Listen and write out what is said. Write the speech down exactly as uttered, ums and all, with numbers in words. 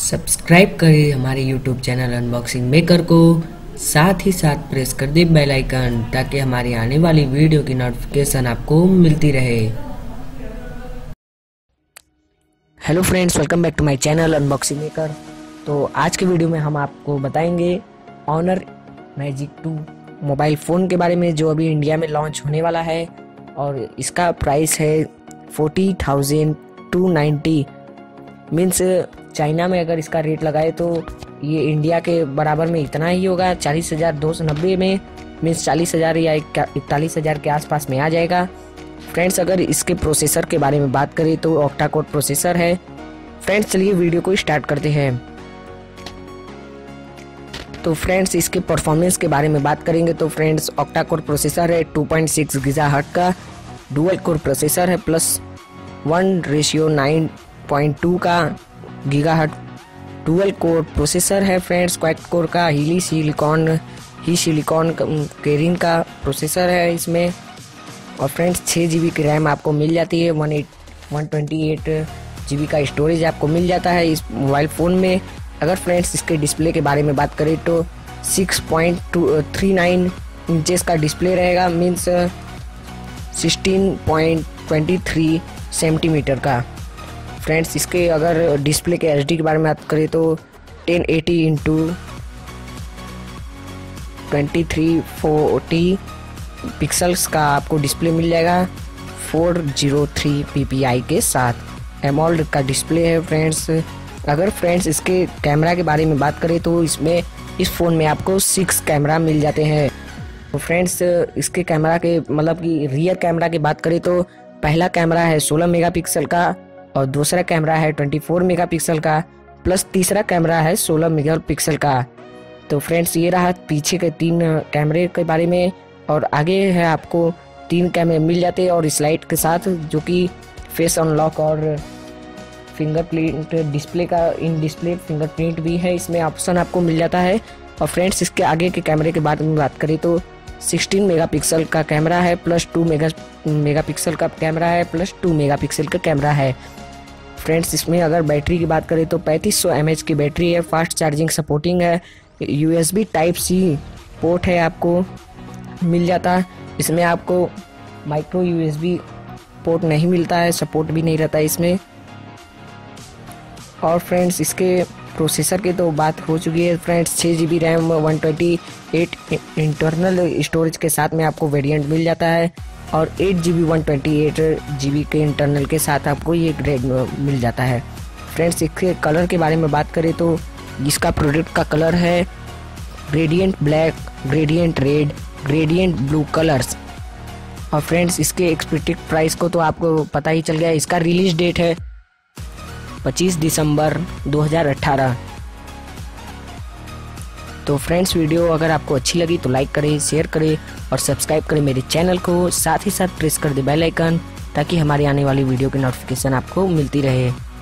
Subscribe करें हमारे YouTube channel Unboxing maker को, साथ ही साथ प्रेस कर दे बेल आइकन ताकि हमारी आने वाली वीडियो की नोटिफिकेशन आपको मिलती रहे। Hello friends, welcome back to my channel Unboxing Maker. तो आज के वीडियो में हम आपको बताएंगे Honor Magic two mobile phone के बारे में, जो अभी इंडिया में लॉन्च होने वाला है और इसका प्राइस है forty thousand two ninety. Means China में अगर इसका रेट लगाए तो ये इंडिया के बराबर में इतना ही होगा, चालीस हज़ार दो सौ नब्बे में, मीन्स चालीस हज़ार या इकतालीस हज़ार के आसपास में आ जाएगा। फ्रेंड्स, अगर इसके प्रोसेसर के बारे में बात करें तो ऑक्टा कोर प्रोसेसर है। फ्रेंड्स, चलिए वीडियो को स्टार्ट करते हैं। तो फ्रेंड्स, इसके परफॉर्मेंस के बारे में बात करेंगे तो फ्रेंड्स, ऑक्टा कोर प्रोसेसर है टू पॉइंट सिक्स गीगाहर्ट्ज़ का, डुअल कोर प्रोसेसर है plus one ratio nine point two का गीगाहर्ट्ज़ डुअल कोर प्रोसेसर है। फ्रेंड्स, क्वाड कोर का HiSilicon HiSilicon Kirin का प्रोसेसर है इसमें। और फ्रेंड्स, छः जी बी की रैम आपको मिल जाती है, one eight one twenty eight G B का स्टोरेज आपको मिल जाता है इस मोबाइल फ़ोन में। अगर फ्रेंड्स इसके डिस्प्ले के बारे में बात करें तो six point two three nine inches का डिस्प्ले रहेगा, means sixteen point twenty three centimetre का। फ्रेंड्स, इसके अगर डिस्प्ले के एच डी के बारे में बात करें तो ten eighty into twenty three forty pixels का आपको डिस्प्ले मिल जाएगा, four zero three P P I के साथ एमोल्ड का डिस्प्ले है। फ्रेंड्स, अगर फ्रेंड्स इसके कैमरा के बारे में बात करें तो इसमें इस फ़ोन में आपको सिक्स कैमरा मिल जाते हैं। तो फ्रेंड्स, इसके कैमरा के मतलब कि रियर कैमरा की बात करें तो पहला कैमरा है सोलह मेगापिक्सल का और दूसरा कैमरा है ट्वेंटी फोर मेगापिक्सल का, प्लस तीसरा कैमरा है सोलह मेगापिक्सल का। तो फ्रेंड्स, ये रहा पीछे के तीन कैमरे के बारे में। और आगे है आपको तीन कैमरे मिल जाते हैं और स्लाइड के साथ, जो कि फेस अनलॉक और फिंगरप्रिंट डिस्प्ले का इन डिस्प्ले फिंगरप्रिंट भी है, इसमें ऑप्शन आपको मिल जाता है। और फ्रेंड्स, इसके आगे के कैमरे के बारे में बात करें तो सिक्सटीन मेगापिक्सल का कैमरा है, प्लस टू मेगा मेगापिक्सल का कैमरा है, प्लस टू मेगापिक्सल का कैमरा है। फ्रेंड्स, इसमें अगर बैटरी की बात करें तो पैंतीस सौ एम एच की बैटरी है, फास्ट चार्जिंग सपोर्टिंग है, U S B type C port है आपको मिल जाता है। इसमें आपको micro U S B port नहीं मिलता है, सपोर्ट भी नहीं रहता है इसमें। और फ्रेंड्स, इसके प्रोसेसर की तो बात हो चुकी है। फ्रेंड्स, छः G B RAM one twenty eight internal storage के साथ में आपको वेरिएंट मिल जाता है और eight G B one twenty eight G B के इंटरनल के साथ आपको ये ग्रेड मिल जाता है। फ्रेंड्स, इसके कलर के बारे में बात करें तो इसका प्रोडक्ट का कलर है gradient black, gradient red, gradient blue colours. और फ्रेंड्स, इसके एक्सपेक्टेड प्राइस को तो आपको पता ही चल गया। इसका रिलीज डेट है पच्चीस दिसंबर दो हज़ार अठारह। तो फ्रेंड्स, वीडियो अगर आपको अच्छी लगी तो लाइक करें, शेयर करें और सब्सक्राइब करें मेरे चैनल को, साथ ही साथ प्रेस कर दे बेल आइकन ताकि हमारी आने वाली वीडियो की नोटिफिकेशन आपको मिलती रहे।